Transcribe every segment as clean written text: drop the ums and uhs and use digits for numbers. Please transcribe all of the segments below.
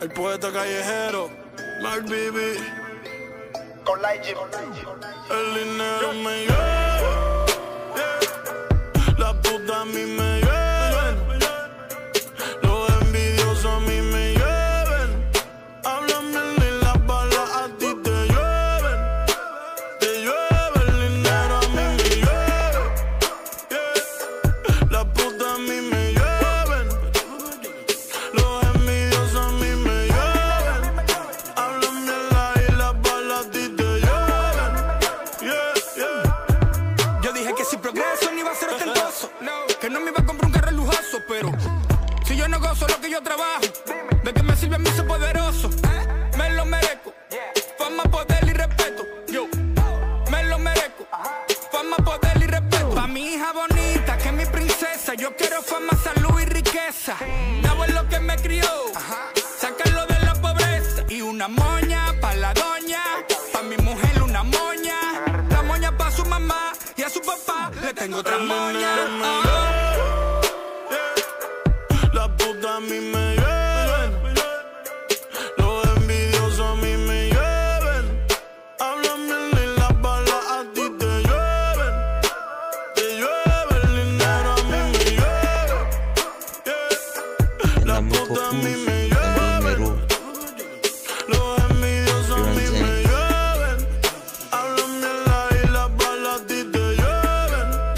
El poeta callejero, Mark Bibi. Con Lightyear. El dinero me lleva, la puta a mí me lleven, los envidiosos a mí me lleven. Hablan bien y las balas a ti te llueven. Te llueve el dinero a mí me lleven, la puta a mí me lleven, los envidiosos a mí me lleven. Hablan bien y las balas a ti te llueven. Yo dije que si progreso no iba a ser ostentoso, que no me iba a comprar un carro lujoso, pero si yo no gozo lo que yo trabajo, ¿de qué me sirve a mí ser poderoso? Me lo merezco, fama, poder y respeto. Yo me lo merezco, fama, poder y respeto. Pa' mi hija bonita, que es mi princesa, yo quiero fama, salud y riqueza. Dabo es lo que me crió, sácalo de la pobreza. Y una moña pa' la doña, pa' mi mujer una moña, la moña pa' su mamá y a su papá le tengo otra moña. La puta a mí me lleven, los envidiosos a mí me lleven. Hablan bien y las balas a ti te llueven. Te llueve el dinero a mí me lleven, la puta a mí me lleven, los envidiosos a mí me lleven. Hablan bien y las balas a ti te llueven.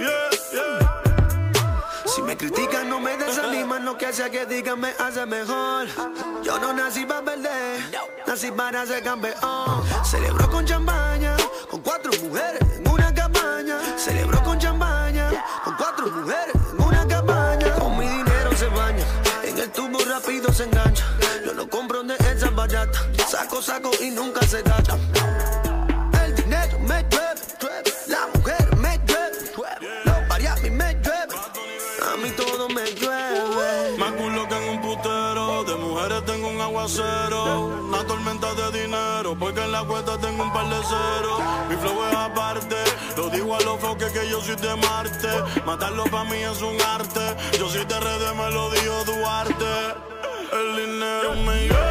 Si me critican no me desaniman, lo que sea que digan me hace mejor. Yo no nací para perder, nací para ser campeón. Celebro con champaña, con 4 mujeres en una cabaña. Celebro con champaña, con 4 mujeres en una cabaña. Con mi dinero se baña, en el tubo rápido se engancha. Yo no compro de esas baratas, saco y nunca se gasta. El dinero me llueve, la mujer me llueve, los Miami me llueve, a mí todo me llueve. Más culo que en un putero, de mujeres tengo un aguacero, una tormenta de dinero, porque en la cuenta tengo un par de ceros. Mi flow es aparte, lo digo a los foques que yo soy de Marte. Matarlo pa' mí es un arte, yo soy de RD, me lo dijo Duarte. El dinero me lleva,